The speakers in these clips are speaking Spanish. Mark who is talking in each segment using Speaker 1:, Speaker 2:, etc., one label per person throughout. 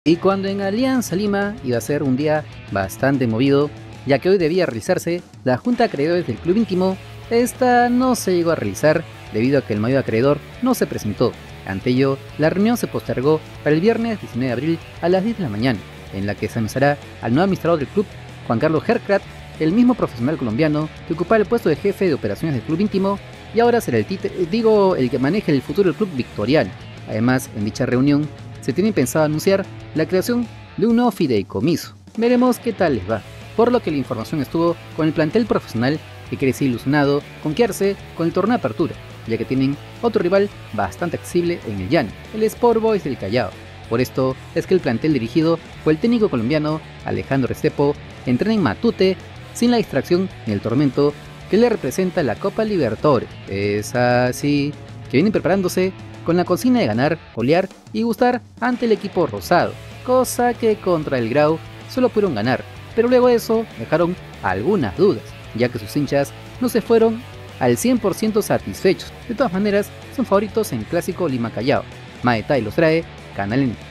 Speaker 1: Y cuando en Alianza Lima iba a ser un día bastante movido, ya que hoy debía realizarse la junta de acreedores del club íntimo, esta no se llegó a realizar debido a que el mayor acreedor no se presentó. Ante ello, la reunión se postergó para el viernes 19 de abril a las 10 de la mañana, en la que se anunciará al nuevo administrador del club, Juan Carlos Hercrat, el mismo profesional colombiano que ocupaba el puesto de jefe de operaciones del club íntimo y ahora será el que maneje el futuro del club victoriano. Además, en dicha reunión se tiene pensado anunciar la creación de un nuevo fideicomiso. Veremos qué tal les va, por lo que la información estuvo con el plantel profesional que crece ilusionado con quedarse con el torneo de apertura, ya que tienen otro rival bastante accesible en el llano, el Sport Boys del Callao. Por esto es que el plantel dirigido por el técnico colombiano Alejandro Restrepo entrena en Matute sin la distracción ni el tormento que le representa la Copa Libertadores. Es así que vienen preparándose con la consigna de ganar, golear y gustar ante el equipo rosado, cosa que contra el Grau solo pudieron ganar, pero luego de eso dejaron algunas dudas, ya que sus hinchas no se fueron al 100% satisfechos. De todas maneras, son favoritos en Clásico Lima Callao. Más detalles los trae Canal N.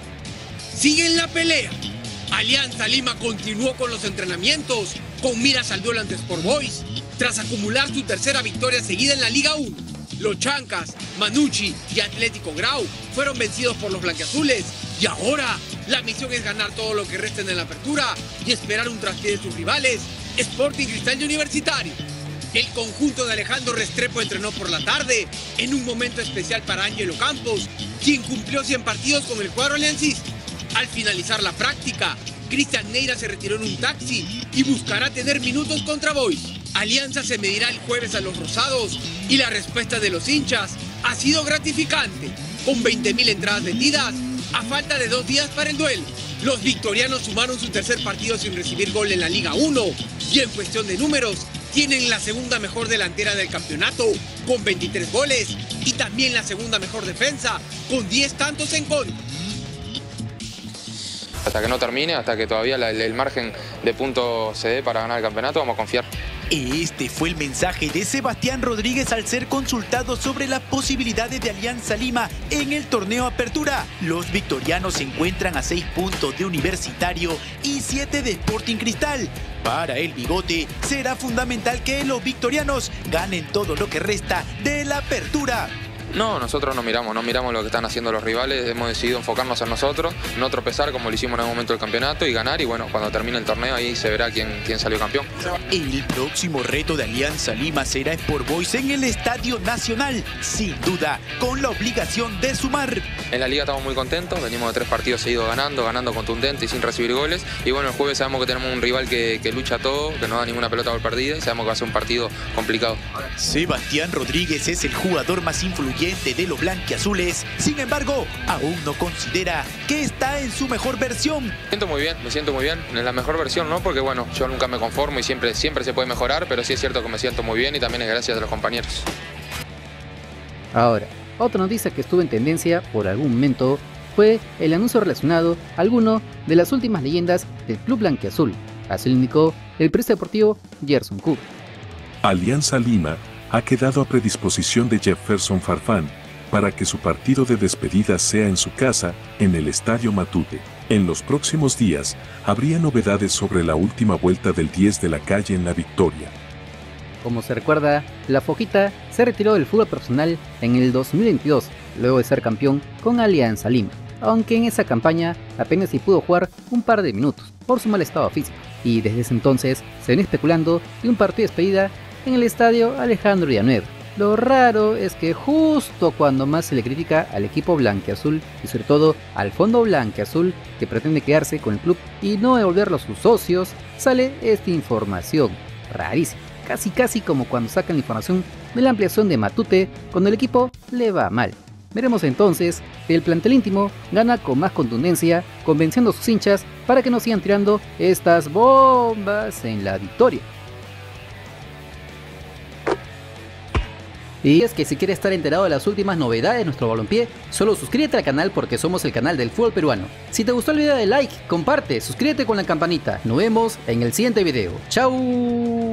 Speaker 2: Sigue en la pelea. Alianza Lima continuó con los entrenamientos con miras al duelo ante Sport Boys tras acumular su tercera victoria seguida en la Liga 1. Los Chancas, Manucci y Atlético Grau fueron vencidos por los blanquiazules y ahora la misión es ganar todo lo que resta en la apertura y esperar un traspié de sus rivales, Sporting Cristal y Universitario. El conjunto de Alejandro Restrepo entrenó por la tarde en un momento especial para Ángelo Campos, quien cumplió 100 partidos con el cuadro aliancista. Al finalizar la práctica, Cristian Neira se retiró en un taxi y buscará tener minutos contra Boys. Alianza se medirá el jueves a los rosados y la respuesta de los hinchas ha sido gratificante, con 20.000 entradas vendidas a falta de 2 días para el duelo. Los victorianos sumaron su tercer partido sin recibir gol en la Liga 1 y en cuestión de números tienen la segunda mejor delantera del campeonato con 23 goles y también la segunda mejor defensa con 10 tantos en contra.
Speaker 3: Hasta que no termine, hasta que todavía el margen de puntos se dé para ganar el campeonato, vamos a confiar.
Speaker 4: Este fue el mensaje de Sebastián Rodríguez al ser consultado sobre las posibilidades de Alianza Lima en el torneo Apertura. Los victorianos se encuentran a 6 puntos de Universitario y 7 de Sporting Cristal. Para el Bigote será fundamental que los victorianos ganen todo lo que resta de la Apertura.
Speaker 3: No, nosotros no miramos lo que están haciendo los rivales, hemos decidido enfocarnos en nosotros, no tropezar como lo hicimos en el momento del campeonato y ganar, y bueno, cuando termine el torneo ahí se verá quién salió campeón.
Speaker 4: El próximo reto de Alianza Lima será Sport Boys en el Estadio Nacional, sin duda, con la obligación de sumar.
Speaker 3: En la liga estamos muy contentos, venimos de 3 partidos seguidos ganando contundente y sin recibir goles, y bueno, el jueves sabemos que tenemos un rival que lucha todo, que no da ninguna pelota por perdida, y sabemos que va a ser un partido complicado.
Speaker 4: Sebastián Rodríguez es el jugador más influyente de los blanquiazules, sin embargo, aún no considera que está en su mejor versión.
Speaker 3: Me siento muy bien, en la mejor versión, ¿no? Porque bueno, yo nunca me conformo y siempre se puede mejorar, pero sí es cierto que me siento muy bien y también es gracias a los compañeros.
Speaker 1: Ahora, otra noticia que estuvo en tendencia por algún momento fue el anuncio relacionado a alguno de las últimas leyendas del club blanquiazul. Así lo indicó el periodista deportivo Gerson Cooper.
Speaker 5: Alianza Lima ha quedado a predisposición de Jefferson Farfán para que su partido de despedida sea en su casa, en el Estadio Matute. En los próximos días, habría novedades sobre la última vuelta del 10 de la calle en La Victoria.
Speaker 1: Como se recuerda, la Foquita se retiró del fútbol profesional en el 2022, luego de ser campeón con Alianza Lima, aunque en esa campaña apenas si pudo jugar un par de minutos por su mal estado físico, y desde ese entonces se ven especulando de un partido de despedida en el estadio Alejandro Villanueva. Lo raro es que justo cuando más se le critica al equipo blanquiazul y sobre todo al fondo blanquiazul que pretende quedarse con el club y no devolverlo a sus socios, sale esta información rarísima, casi como cuando sacan la información de la ampliación de Matute cuando el equipo le va mal. Veremos entonces que el plantel íntimo gana con más contundencia, convenciendo a sus hinchas para que no sigan tirando estas bombas en La Victoria. Y es que si quieres estar enterado de las últimas novedades de nuestro balompié, solo suscríbete al canal porque somos el canal del fútbol peruano. Si te gustó el video, dale like, comparte, suscríbete con la campanita. Nos vemos en el siguiente video. ¡Chao!